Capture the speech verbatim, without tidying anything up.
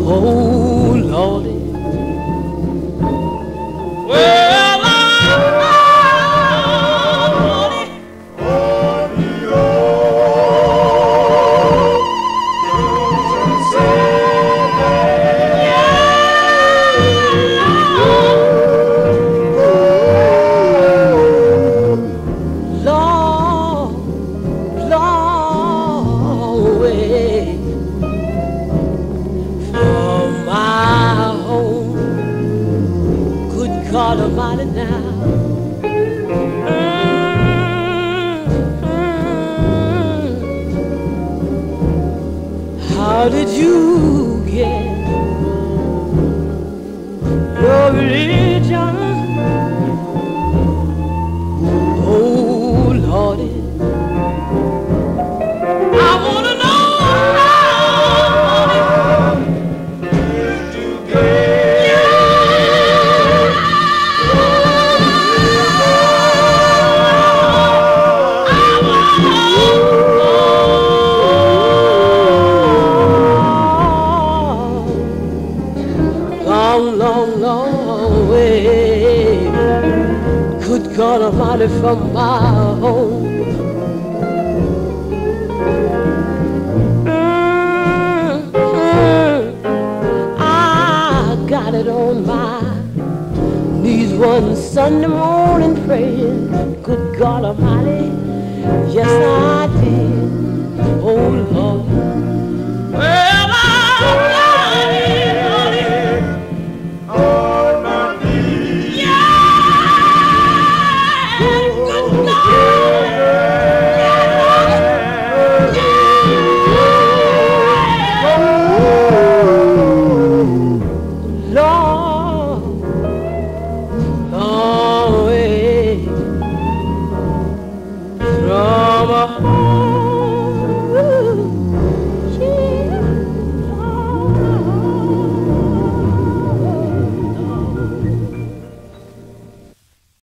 Oh, Lordy. Well, I God Almighty now. Mm-hmm. How did you get your religion? Oh, Lordy, I want to know. Long, long, long way, good God Almighty, from my home. Mm-hmm. I got it on my knees one Sunday morning praying, good God Almighty, yes I